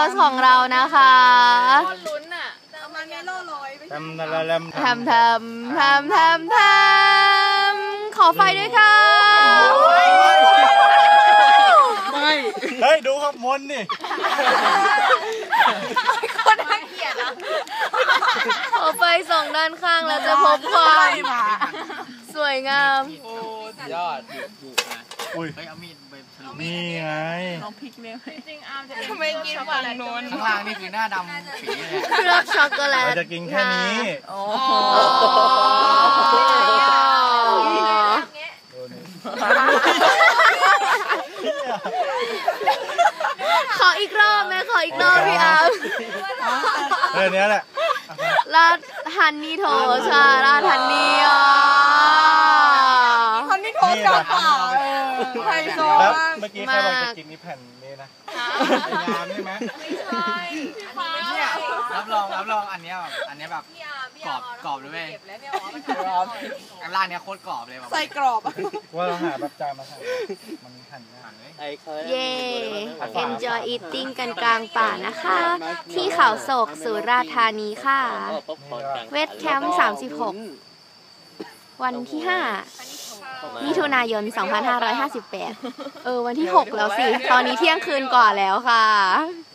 สของเรานะคะลุ้นอ่ะมันไม่ล่อลอยทำขอไฟด้วยค่ะไม่เฮ้ยดูครับมนนี่คนน่าเกลียดอ่ะขอไฟส่องด้านข้างแล้วจะพบความสวยงามโอ้ยอดดุนะอุ้ยเฮ้ยเอามีดไปนี่ไงลองพลิกเนี่ยจริงอาร์มจะไม่กินฝั่งโน้นข้างล่างนี่คือหน้าดำปีเลยเคลือบช็อกโกแลตเราจะกินแค่นี้โอ้ขออีกรอบไหมขออีกรอบพี่อาร์มเรื่องนี้แหละราดฮันนี่โทชาราดฮันนี่ฮันนี่โทกับเปล่าไฮโซเมื่อกี้ใครบอกจะกินนี่แผ่นนี้นะยามใช่ไหมไม่ใช่รับรองอันนี้แบบกรอบเลยเว้ยอันล่างเนี้ยโคตรกรอบเลยใส่กรอบว่าเราหาแบบจานมาใส่มันหั่นเย่ enjoy eating กันกลางป่านะคะที่เขาโศกสุราษฎร์ธานีค่ะเวทแคมป์36วันที่5มิถุนายน2558วันที่6แล้วสิตอนนี้เที่ยงคืนกว่าแล้วค่ะ